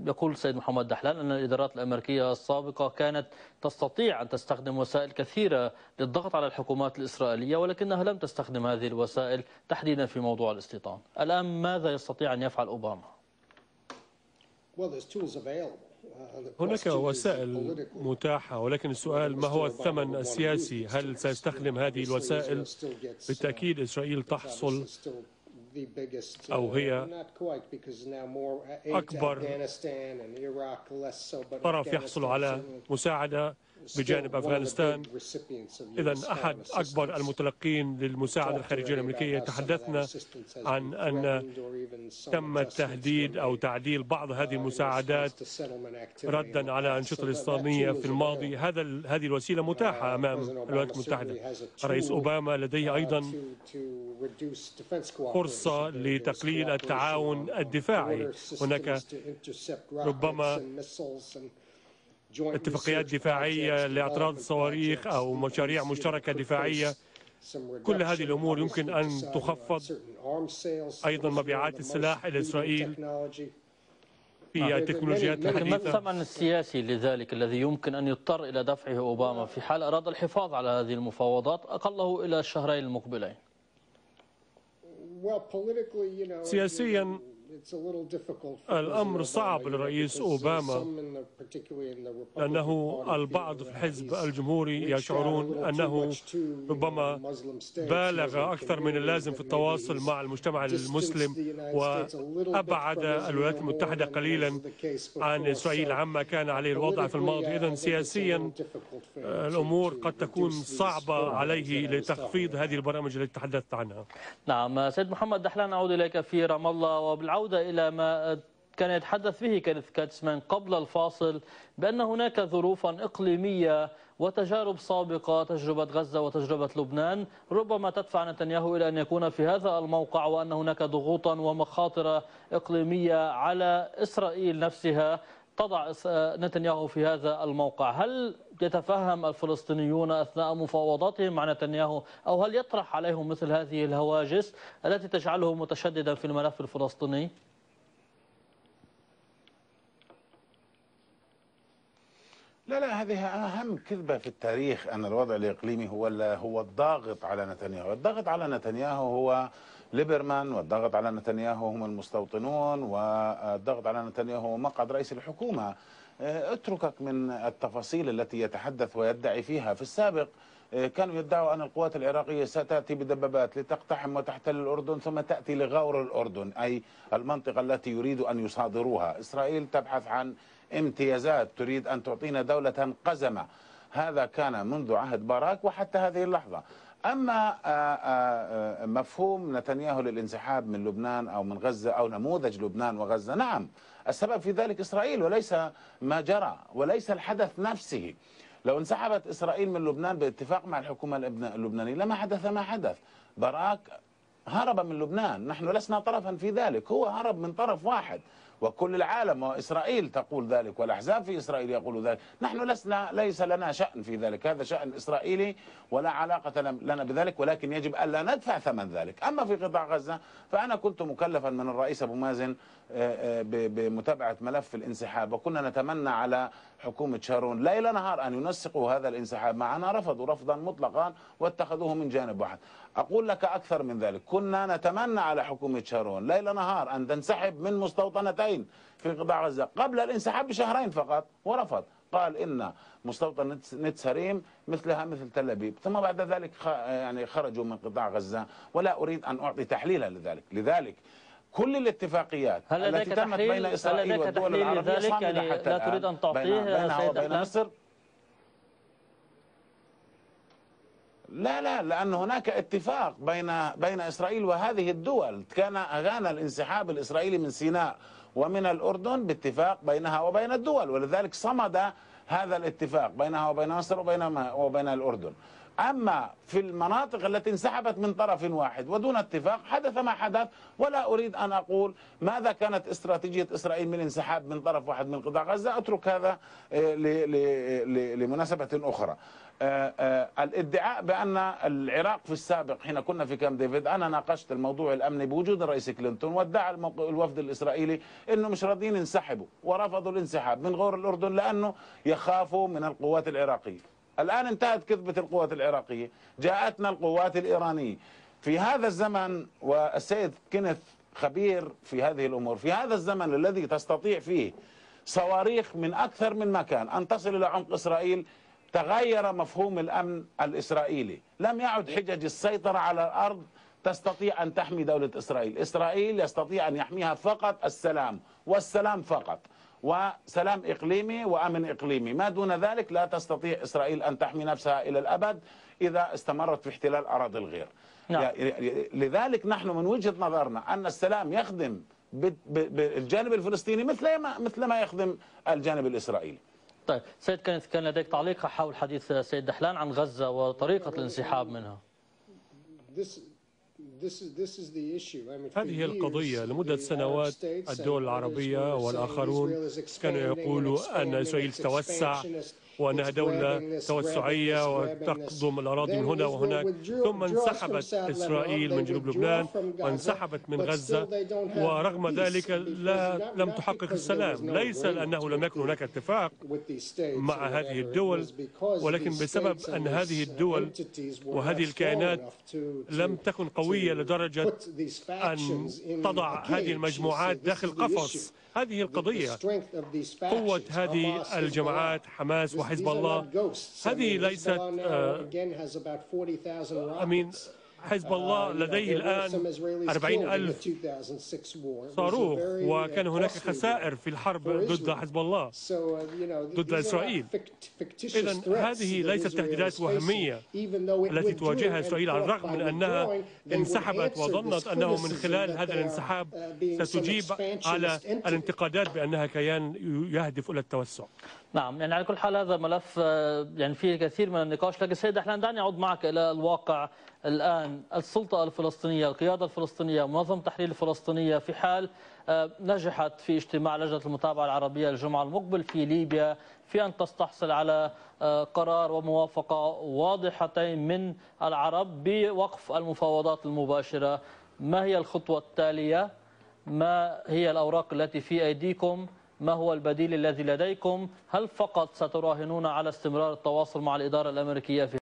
يقول السيد محمد دحلان أن الإدارات الأمريكية السابقة كانت تستطيع أن تستخدم وسائل كثيرة للضغط على الحكومات الإسرائيلية، ولكنها لم تستخدم هذه الوسائل تحديدا في موضوع الاستيطان. الآن ماذا يستطيع أن يفعل أوباما؟ هناك وسائل متاحة، ولكن السؤال ما هو الثمن السياسي؟ هل سيستخدم هذه الوسائل؟ بالتأكيد إسرائيل تحصل أو هي أكبر طرف يحصل على مساعدة بجانب أفغانستان. إذن أحد أكبر المتلقين للمساعدة الخارجية الأمريكية. تحدثنا عن أن تم التهديد أو تعديل بعض هذه المساعدات ردا على الأنشطة الإسرائيلية في الماضي. هذه الوسيلة متاحة أمام الولايات المتحدة. الرئيس أوباما لديه أيضا فرصة لتقليل التعاون الدفاعي. هناك ربما اتفاقيات دفاعية لاعتراض الصواريخ أو مشاريع مشتركة دفاعية. كل هذه الأمور يمكن أن تخفض. أيضا مبيعات السلاح إلى إسرائيل في التكنولوجيات الحديثة. ما الثمن السياسي لذلك الذي يمكن أن يضطر إلى دفعه أوباما في حال أراد الحفاظ على هذه المفاوضات أقله إلى الشهرين المقبلين؟ سياسيا الأمر صعب للرئيس أوباما، لأنه البعض في الحزب الجمهوري يشعرون أنه ربما بالغ أكثر من اللازم في التواصل مع المجتمع المسلم، وأبعد الولايات المتحدة قليلا عن إسرائيل عما كان عليه الوضع في الماضي. إذن سياسيا الأمور قد تكون صعبة عليه لتخفيض هذه البرامج التي تحدثت عنها. نعم سيد محمد دحلان، نعود إليك في رام الله، وبالعودة إلى ما كان يتحدث به كينيث كاتسمان قبل الفاصل بأن هناك ظروفا إقليمية وتجارب سابقة، تجربة غزة وتجربة لبنان، ربما تدفع نتنياهو إلى أن يكون في هذا الموقع، وأن هناك ضغوطا ومخاطر إقليمية على إسرائيل نفسها تضع نتنياهو في هذا الموقع. هل يتفهم الفلسطينيون أثناء مفاوضاتهم مع نتنياهو، أو هل يطرح عليهم مثل هذه الهواجس التي تجعله متشددا في الملف الفلسطيني؟ لا، هذه أهم كذبة في التاريخ، أن الوضع الإقليمي هو الضاغط على نتنياهو. الضاغط على نتنياهو هو ليبرمان، والضغط على نتنياهو هم المستوطنون، والضغط على نتنياهو هو مقعد رئيس الحكومة. اتركك من التفاصيل التي يتحدث ويدعي فيها. في السابق كانوا يدعوا أن القوات العراقية ستأتي بدبابات لتقتحم وتحتل الأردن، ثم تأتي لغور الأردن، أي المنطقة التي يريد أن يصادروها. إسرائيل تبحث عن امتيازات، تريد أن تعطينا دولة قزمة. هذا كان منذ عهد باراك وحتى هذه اللحظة. أما مفهوم نتنياهو للانسحاب من لبنان أو من غزة أو نموذج لبنان وغزة، نعم السبب في ذلك إسرائيل وليس ما جرى وليس الحدث نفسه. لو انسحبت إسرائيل من لبنان باتفاق مع الحكومة اللبنانية لما حدث ما حدث. باراك هرب من لبنان، نحن لسنا طرفا في ذلك، هو هرب من طرف واحد، وكل العالم وإسرائيل تقول ذلك، والأحزاب في إسرائيل يقولوا ذلك. نحن ليس لنا شأن في ذلك، هذا شأن إسرائيلي ولا علاقة لنا بذلك، ولكن يجب ألا ندفع ثمن ذلك. أما في قطاع غزة فأنا كنت مكلفا من الرئيس أبو مازن بمتابعة ملف الانسحاب، وكنا نتمنى على حكومة شارون ليل نهار أن ينسقوا هذا الانسحاب معنا. رفضوا رفضا مطلقا واتخذوه من جانب واحد. أقول لك أكثر من ذلك، كنا نتمنى على حكومة شارون ليل نهار أن تنسحب من مستوطنتين في قطاع غزة قبل الانسحاب بشهرين فقط، ورفض. قال إن مستوطن نتسريم مثلها مثل تل أبيب، ثم بعد ذلك يعني خرجوا من قطاع غزة، ولا أريد أن أعطي تحليلا لذلك كل الاتفاقيات التي تمت بين إسرائيل والدول العربية صامدة حتى لا تريد أن تعطيه بينها وبين مصر. لا، لأن هناك اتفاق بين إسرائيل وهذه الدول. كان الانسحاب الإسرائيلي من سيناء ومن الأردن باتفاق بينها وبين الدول، ولذلك صمد هذا الاتفاق بينها وبين مصر وبين الأردن. أما في المناطق التي انسحبت من طرف واحد ودون اتفاق حدث ما حدث. ولا أريد أن أقول ماذا كانت استراتيجية إسرائيل من انسحاب من طرف واحد من قطاع غزة، أترك هذا لمناسبة أخرى. الادعاء بأن العراق في السابق حين كنا في كامب ديفيد، أنا ناقشت الموضوع الأمني بوجود الرئيس كلينتون، وادعى الوفد الإسرائيلي أنه مش راضيين ينسحبوا ورفضوا الانسحاب من غور الأردن لأنه يخافوا من القوات العراقية. الآن انتهت كذبة القوات العراقية، جاءتنا القوات الإيرانية في هذا الزمن. والسيد كينيث خبير في هذه الأمور. في هذا الزمن الذي تستطيع فيه صواريخ من أكثر من مكان أن تصل إلى عمق إسرائيل، تغير مفهوم الأمن الإسرائيلي. لم يعد حجج السيطرة على الأرض تستطيع أن تحمي دولة إسرائيل. إسرائيل يستطيع أن يحميها فقط السلام، والسلام فقط، وسلام إقليمي وأمن إقليمي. ما دون ذلك لا تستطيع إسرائيل أن تحمي نفسها إلى الأبد إذا استمرت في احتلال أراضي الغير. نعم. لذلك نحن من وجهة نظرنا أن السلام يخدم بالجانب الفلسطيني مثل ما يخدم الجانب الإسرائيلي. طيب سيد كينيث، كان لديك تعليق حول حديث سيد دحلان عن غزة وطريقة الانسحاب منها؟ هذه القضية. لمدة سنوات الدول العربية والآخرون كانوا يقولوا أن إسرائيل تتوسع وأنها دولة توسعية وتقضم الأراضي من هنا وهناك، ثم انسحبت إسرائيل من جنوب لبنان وانسحبت من غزة، ورغم ذلك لم تحقق السلام. ليس لأنه لم يكن هناك اتفاق مع هذه الدول، ولكن بسبب أن هذه الدول وهذه الكيانات لم تكن قوية لدرجة أن تضع هذه المجموعات داخل قفص. هذه القضية. قوة هذه الجماعات حماس وحزب الله هذه ليست حزب الله لديه الآن 40,000 صاروخ، وكان هناك خسائر في الحرب ضد حزب الله ضد إسرائيل. إذن هذه ليست تهديدات وهمية التي تواجهها إسرائيل، على الرغم من أنها انسحبت وظنت أنه من خلال هذا الانسحاب ستجيب على الانتقادات بأنها كيان يهدف إلى التوسع. نعم، يعني على كل حال هذا ملف يعني فيه كثير من النقاش. لكن سيد دحلان، دعني أعود معك إلى الواقع الآن. السلطة الفلسطينية، القيادة الفلسطينية، منظمة التحرير الفلسطينية، في حال نجحت في اجتماع لجنة المتابعة العربية الجمعة المقبل في ليبيا في أن تستحصل على قرار وموافقة واضحتين من العرب بوقف المفاوضات المباشرة، ما هي الخطوة التالية؟ ما هي الأوراق التي في أيديكم؟ ما هو البديل الذي لديكم؟ هل فقط ستراهنون على استمرار التواصل مع الإدارة الأمريكية في